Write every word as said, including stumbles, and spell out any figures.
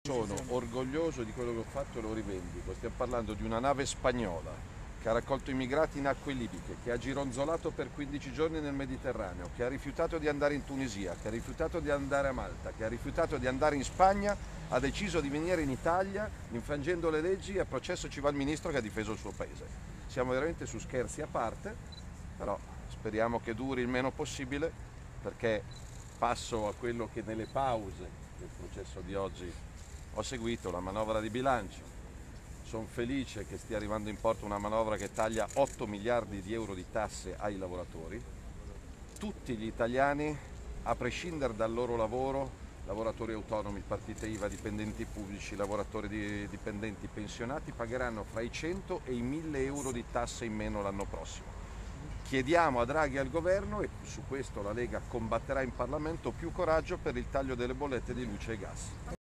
Sono orgoglioso di quello che ho fatto e lo rivendico. Stiamo parlando di una nave spagnola che ha raccolto immigrati in acque libiche, che ha gironzolato per quindici giorni nel Mediterraneo, che ha rifiutato di andare in Tunisia, che ha rifiutato di andare a Malta, che ha rifiutato di andare in Spagna, ha deciso di venire in Italia infrangendo le leggi e a processo ci va il ministro che ha difeso il suo paese. Siamo veramente su scherzi a parte, però speriamo che duri il meno possibile, perché passo a quello che nelle pause del processo di oggi ho seguito, la manovra di bilancio. Sono felice che stia arrivando in porto una manovra che taglia otto miliardi di euro di tasse ai lavoratori. Tutti gli italiani, a prescindere dal loro lavoro, lavoratori autonomi, partite I V A, dipendenti pubblici, lavoratori dipendenti pensionati, pagheranno fra i cento e i mille euro di tasse in meno l'anno prossimo. Chiediamo a Draghi e al governo, e su questo la Lega combatterà in Parlamento, più coraggio per il taglio delle bollette di luce e gas.